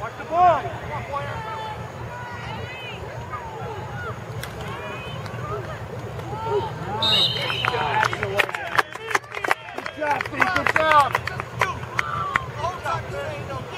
Watch the ball. Come on, Boyer. Good job, Steve. Good job.